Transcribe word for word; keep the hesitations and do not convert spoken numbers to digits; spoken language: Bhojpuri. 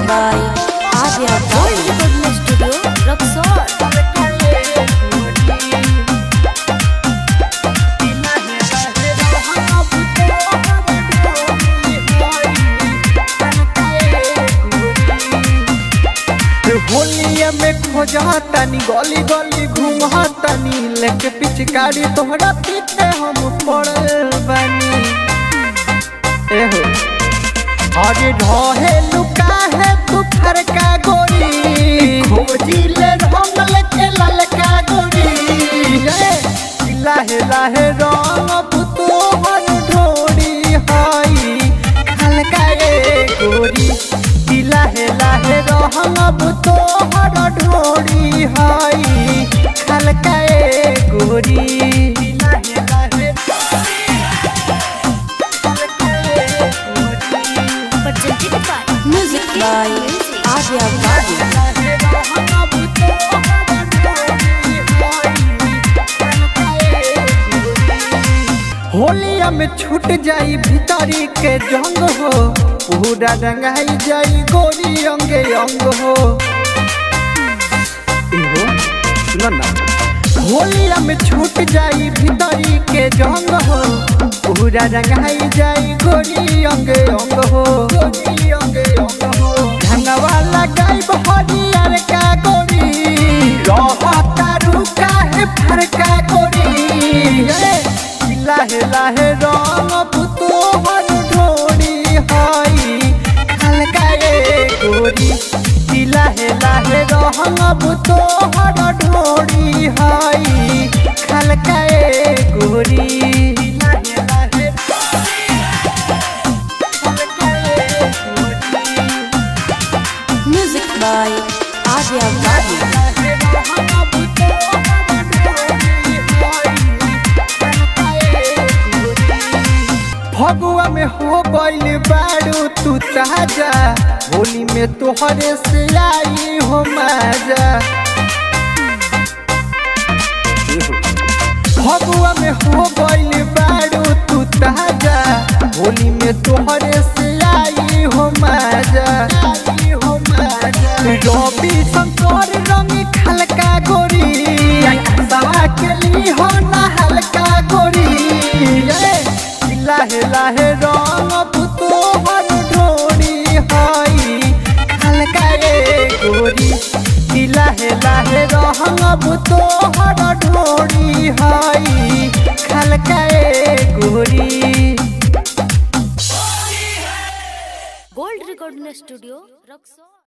by Adya Gold Studio, Roxor. होलिया में खोजतानी गली गली घूमतानी लेके पिचकारी तोहरा पीछे हम पड़ल बानी। एहो अरे ढहे लुका है तू फरका गोरी खोजी ले हम लेके ललका गोरी लाहे लाहे रंग पुतो हर ढोरी हाई हल्का ए गोरी लाहे लाहे रहंग तो हर ढोरी हाई हल्का ए गोरी लाहे लाहे Music by Adya Gold. होलिया में छूट जाई भीतरी के जंग हो पूरा रंगाई जाई गोरी अंगे अंग हो। ना होलिया में छूट जाई भीतरी के जंग हो पूरा रंगाई जाई गोरी अंगे अंग हो। धनवा लगाई हरियर का गोरी रहता रुका है फरका गोरी लाहे लाहे रंग पुतो हर ढोरी हाई हल्का ए गोरी लाहे लाहे रंग पुतो हर ढोरी हाई हल्का ए गोरी लाहे लाहे Music by Adya Gold. Phagua में हो गइल बारू तू ताजा होली में तोहरे से आई हो मजा। फगुआ में हो गइल बारू तू ताजा होली में तोहरे से आई हो मजा। रवि शंकर रंग हल्का गोरी के ली हो ना हल्का गोरी लाहे लाहे रंग पुतो हर ढोरी हाई हल्का ए गोरी लाहे लाहे रंग पुतो हर ढोरी हाई हल्का ए गोरी। Gold Recording Studio, Roxor.